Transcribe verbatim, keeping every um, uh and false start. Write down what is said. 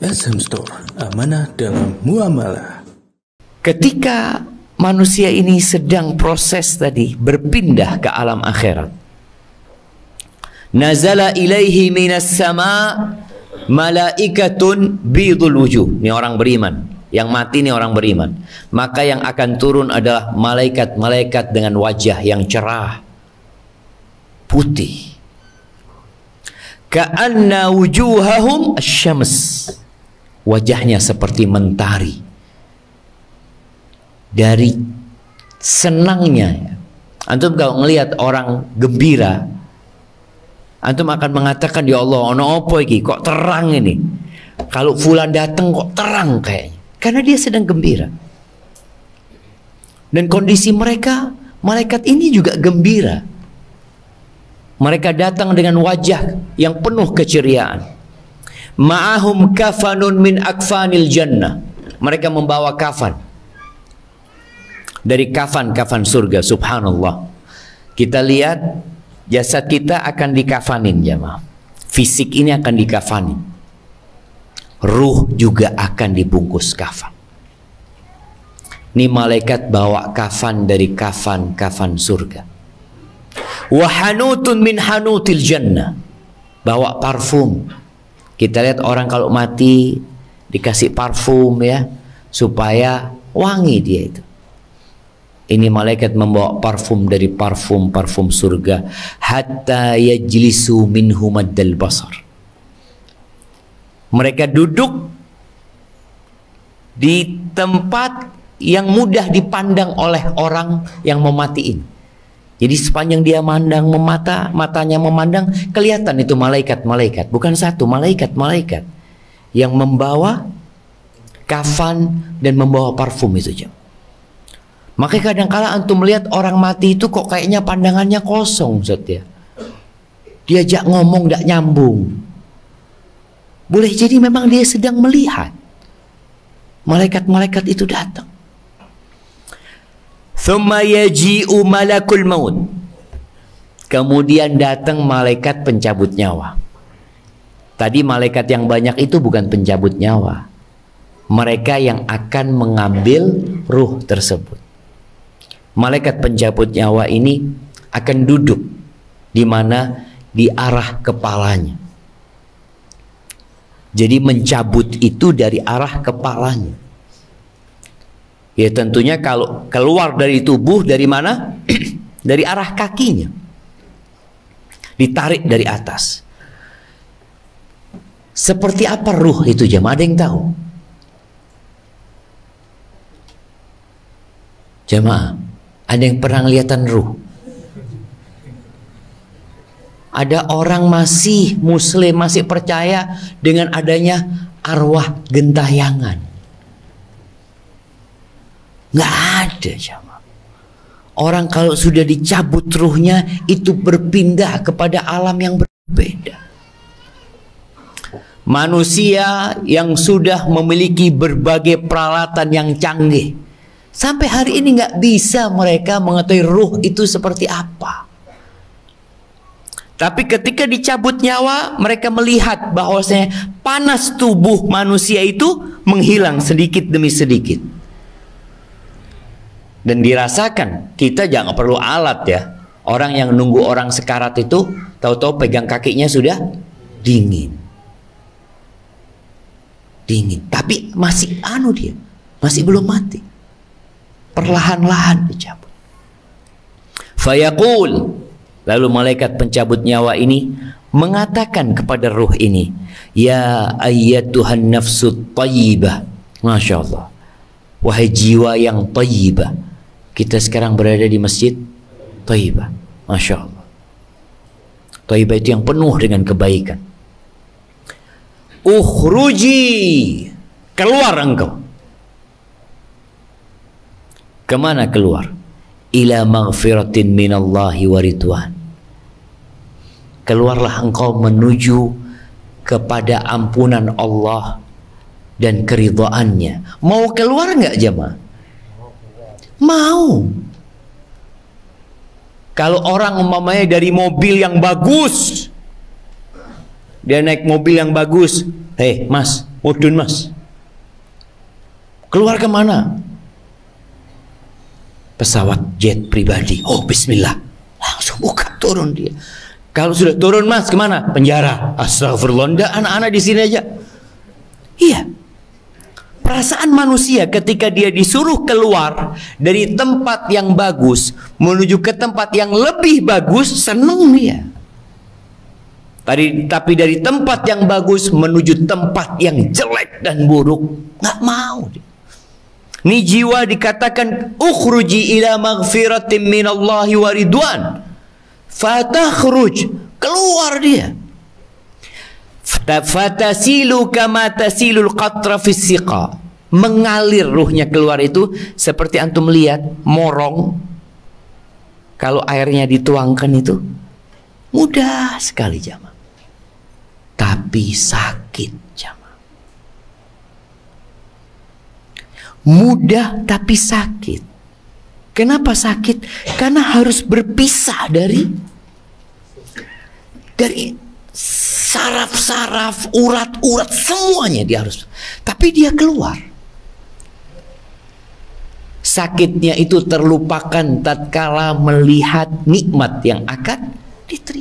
S M Store, amanah dalam muamalah. Ketika manusia ini sedang proses tadi berpindah ke alam akhirat, nazala ilaihi minas sama malaikatun bidul wujuh. Ini orang beriman, yang mati ini orang beriman. Maka yang akan turun adalah malaikat-malaikat dengan wajah yang cerah, putih. Ka'anna wujuhahum asyams. Wajahnya seperti mentari. Dari senangnya, antum kalau ngelihat orang gembira, antum akan mengatakan, ya Allah, ono opo iki kok terang ini. Kalau fulan datang kok terang kayaknya. Karena dia sedang gembira. Dan kondisi mereka, malaikat ini juga gembira. Mereka datang dengan wajah yang penuh keceriaan. Ma'ahum kafanun min akfanil jannah. Mereka membawa kafan dari kafan-kafan surga. Subhanallah. Kita lihat jasad kita akan dikafanin, jemaah. Fisik ini akan dikafanin. Ruh juga akan dibungkus kafan. Ini malaikat bawa kafan dari kafan-kafan surga. Wa hanutun min hanutil jannah. Bawa parfum. Kita lihat orang kalau mati dikasih parfum ya, supaya wangi dia itu. Ini malaikat membawa parfum dari parfum-parfum surga. Hatta yajlisu minhu maddal basar. Mereka duduk di tempat yang mudah dipandang oleh orang yang mematiin. Jadi sepanjang dia mandang memata, matanya memandang, kelihatan itu malaikat-malaikat. Bukan satu, malaikat-malaikat yang membawa kafan dan membawa parfum itu jam. Makanya kadang-kala antum melihat orang mati itu kok kayaknya pandangannya kosong, Ustaz ya. Diajak ngomong tidak nyambung. Boleh jadi memang dia sedang melihat. Malaikat-malaikat itu datang. Thumma yaji'u malakul maut. Kemudian datang malaikat pencabut nyawa. Tadi malaikat yang banyak itu bukan pencabut nyawa. Mereka yang akan mengambil ruh tersebut. Malaikat pencabut nyawa ini akan duduk di mana? Di arah kepalanya. Jadi mencabut itu dari arah kepalanya. Ya tentunya kalau keluar dari tubuh dari mana? Dari arah kakinya. Ditarik dari atas. Seperti apa ruh itu jemaah? Ada yang tahu? Jemaah, ada yang pernah kelihatan ruh? Ada orang masih muslim, masih percaya dengan adanya arwah gentayangan. Nggak ada jemaah. Orang kalau sudah dicabut ruhnya itu berpindah kepada alam yang berbeda. Manusia yang sudah memiliki berbagai peralatan yang canggih, sampai hari ini nggak bisa mereka mengetahui ruh itu seperti apa. Tapi ketika dicabut nyawa, mereka melihat bahwasanya panas tubuh manusia itu menghilang sedikit demi sedikit. Dan dirasakan, kita jangan perlu alat ya. Orang yang nunggu orang sekarat itu, tahu-tahu pegang kakinya sudah dingin. Dingin, tapi masih anu dia, masih belum mati. Perlahan-lahan dicabut. Fayaqul, lalu malaikat pencabut nyawa ini mengatakan kepada ruh ini, ya ayyatuhan nafsut thayyibah. Masya Allah. Wahai jiwa yang thayyibah. Kita sekarang berada di masjid Thayyibah. Masya Allah. Thayyibah itu yang penuh dengan kebaikan. Ukhruji, keluar engkau. Kemana keluar? Ila maghfiratin minallahi wa ridwan. Keluarlah engkau menuju kepada ampunan Allah dan keridhaannya. Mau keluar nggak jemaah? Mau. Kalau orang umpamanya dari mobil yang bagus, dia naik mobil yang bagus, hei mas, mudun mas. Keluar kemana? Pesawat jet pribadi. Oh bismillah, langsung buka turun dia. Kalau sudah turun mas kemana? Penjara. Astagfirullah, enggak, anak-anak di sini aja. Iya. Perasaan manusia ketika dia disuruh keluar dari tempat yang bagus menuju ke tempat yang lebih bagus, senang dia. Tadi, tapi dari tempat yang bagus menuju tempat yang jelek dan buruk, nggak mau dia. Ini jiwa dikatakan ukhruji ila maghfiratin minallahi wa ridwan. Fatakhruj, keluar dia. Fatasilu kama tasilul qatra fis siqa. Mengalir ruhnya keluar itu seperti antum lihat morong. Kalau airnya dituangkan itu mudah sekali jamaah. Tapi sakit jamaah. Mudah tapi sakit. Kenapa sakit? Karena harus berpisah dari dari saraf-saraf, urat-urat, semuanya dia harus. Tapi dia keluar. Sakitnya itu terlupakan tatkala melihat nikmat yang akan diterima.